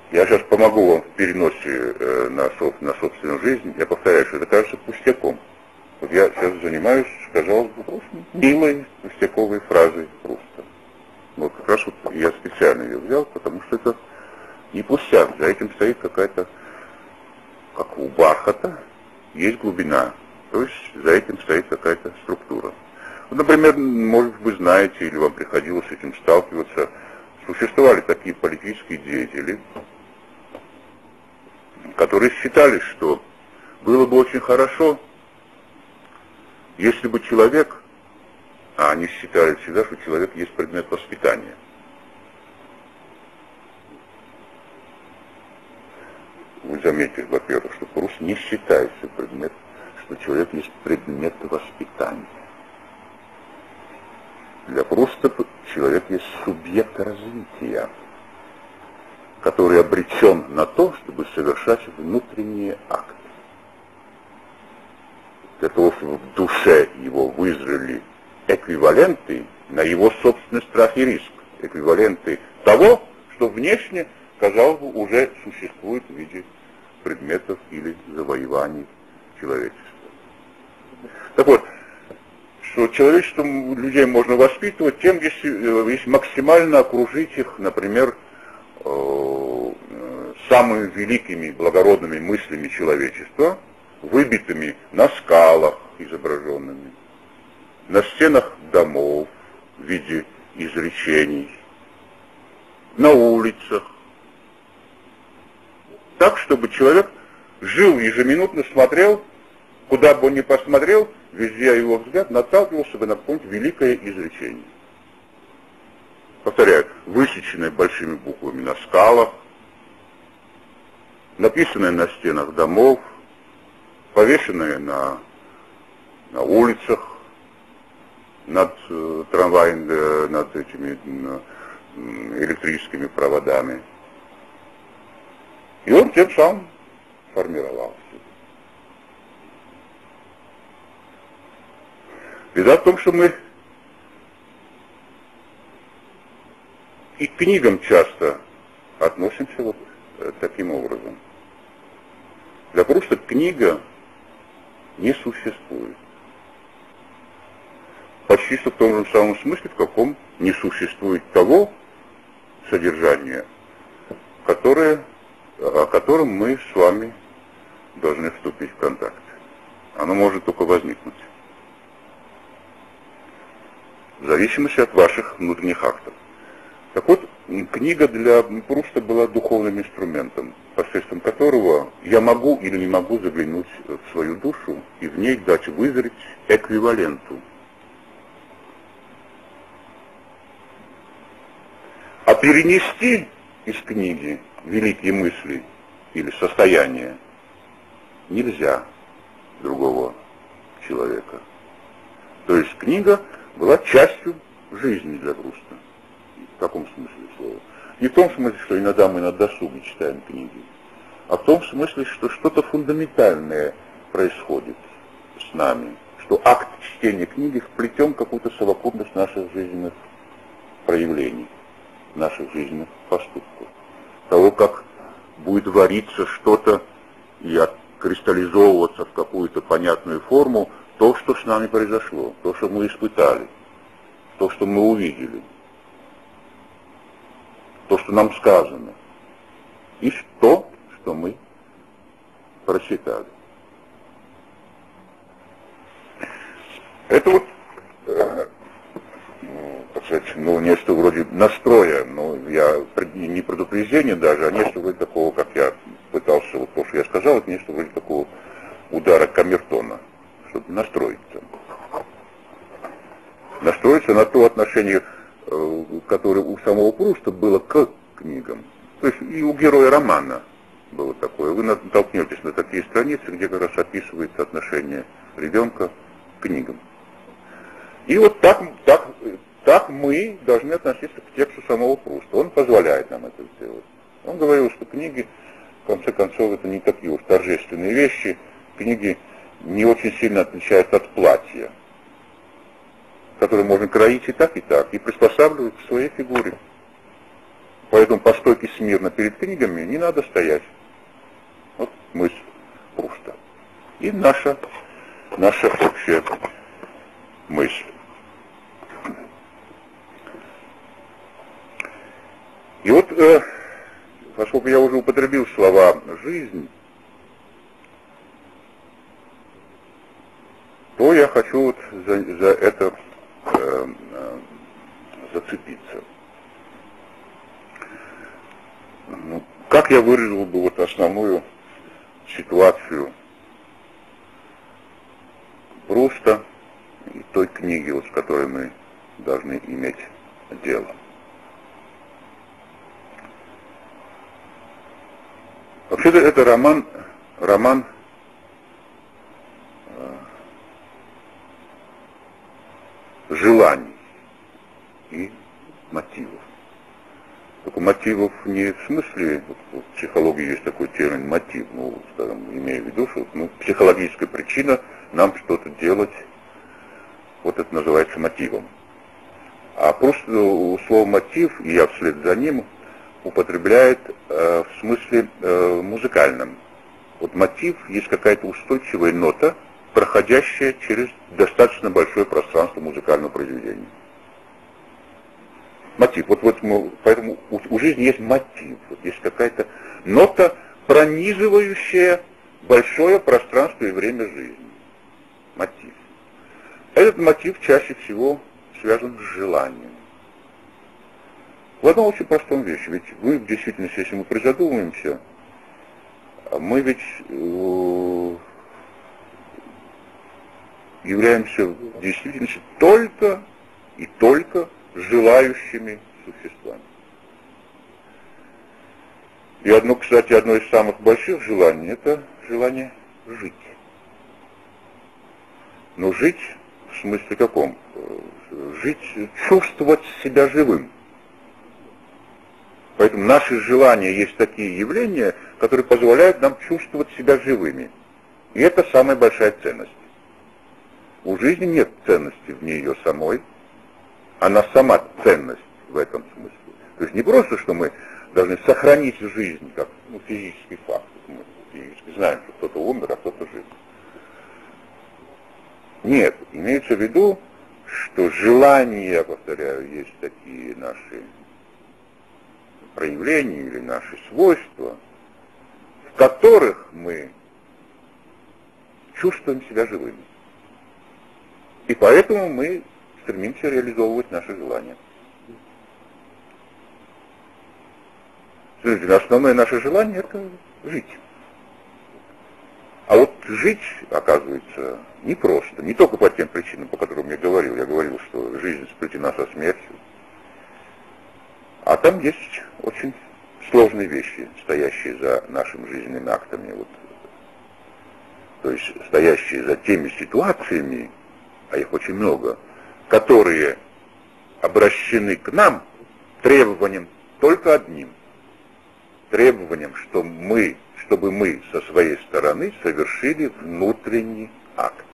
Я сейчас помогу вам в переносе на собственную жизнь. Я повторяю, что это кажется пустяком. Вот я сейчас занимаюсь, казалось бы, просто милой пустяковой фразой Пруста. Вот как раз вот я специально ее взял, потому что это не пустяк. За этим стоит какая-то, как у бархата, есть глубина. То есть за этим стоит какая-то структура. Вот, например, может вы знаете, или вам приходилось с этим сталкиваться, существовали такие политические деятели, которые считали, что было бы очень хорошо, если бы человек, а они считали всегда, что человек есть предмет воспитания. Вы заметили, во-первых, что Пруст не считает, что человек есть предмет воспитания. Для Пруста человек есть субъект развития, который обречен на то, чтобы совершать внутренние акты. Для того, чтобы в душе его вызрели эквиваленты на его собственный страх и риск, эквиваленты того, что внешне, казалось бы, уже существует в виде предметов или завоеваний человечества. Так вот, что человечество людей можно воспитывать тем, если максимально окружить их, например, самыми великими благородными мыслями человечества, выбитыми на скалах изображенными, на стенах домов в виде изречений, на улицах, так, чтобы человек жил ежеминутно, смотрел, куда бы он ни посмотрел, везде его взгляд наталкивался бы на какое-нибудь великое изречение. Повторяю, высеченное большими буквами на скалах, написанное на стенах домов, повешенное на улицах, над трамваями, над этими электрическими проводами. И он тем самым формировался. Беда в том, что мы и к книгам часто относимся вот таким образом. Для Пруста книга не существует. Почти что в том же самом смысле, в каком не существует того содержания, о котором мы с вами должны вступить в контакт. Оно может только возникнуть. В зависимости от ваших внутренних актов. Так вот, книга для Пруста была духовным инструментом, посредством которого я могу или не могу заглянуть в свою душу и в ней дать вызреть эквиваленту. А перенести из книги великие мысли или состояния нельзя другого человека. То есть книга была частью жизни для Пруста. В каком смысле слова? Не в том смысле, что иногда мы на досуге читаем книги, а в том смысле, что что-то фундаментальное происходит с нами, что акт чтения книги вплетен в какую-то совокупность наших жизненных проявлений, наших жизненных поступков. Того, как будет вариться что-то и откристаллизовываться в какую-то понятную форму, то, что с нами произошло, то, что мы испытали, то, что мы увидели, то, что нам сказано, и то, что мы прочитали. Это вот, так сказать, нечто вроде настроя, я не предупреждение даже, а нечто вроде такого, как я пытался, вот то, что я сказал, это нечто вроде такого удара камертона, чтобы настроиться. Настроиться на то отношение, которое у самого Пруста было к книгам. То есть и у героя романа было такое. Вы натолкнетесь на такие страницы, где как раз описывается отношение ребенка к книгам. И вот так мы должны относиться к тексту самого Пруста. Он позволяет нам это сделать. Он говорил, что книги, в конце концов, это не такие уж торжественные вещи. Книги не очень сильно отличаются от платья, которое можно кроить и так, и приспосабливать к своей фигуре. Поэтому по стойке смирно перед книгами не надо стоять. Вот мысль Пруста. И наша общая мысль. И вот, поскольку я уже употребил слова «жизнь», то я хочу вот за это зацепиться. Ну, как я выразил бы вот основную ситуацию Пруста и той книги, вот, с которой мы должны иметь дело. Вообще-то это роман желаний и мотивов. Только мотивов не в смысле, вот в психологии есть такой термин мотив, ну, скажем, имею в виду, что психологическая причина нам что-то делать, вот это называется мотивом. А просто слово мотив, и я вслед за ним, употребляет в смысле музыкальном. Вот мотив есть какая-то устойчивая нота, проходящая через достаточно большое пространство музыкального произведения. Мотив. Поэтому у жизни есть мотив, вот есть какая-то нота, пронизывающая большое пространство и время жизни. Мотив. Этот мотив чаще всего связан с желанием. В одном очень простом вещи. Ведь в действительности, если мы призадумаемся, мы ведь являемся в действительности только и только желающими существами. И кстати, одно из самых больших желаний — это желание жить. Но жить в смысле каком? Жить, чувствовать себя живым. Поэтому наши желания есть такие явления, которые позволяют нам чувствовать себя живыми. И это самая большая ценность. У жизни нет ценности в ней ее самой, она сама ценность в этом смысле. То есть не просто, что мы должны сохранить жизнь как физический факт. Мы физически знаем, что кто-то умер, а кто-то жив. Нет, имеется в виду, что желания, я повторяю, есть такие наши проявления или наши свойства, в которых мы чувствуем себя живыми. И поэтому мы стремимся реализовывать наши желания. Смотрите, основное наше желание — это жить. А вот жить, оказывается, непросто. Не только по тем причинам, по которым я говорил. Я говорил, что жизнь сплетена со смертью. А там есть очень сложные вещи, стоящие за нашими жизненными актами. Вот. То есть стоящие за теми ситуациями, а их очень много, которые обращены к нам требованием только одним. Требованием, чтобы мы со своей стороны совершили внутренний акт.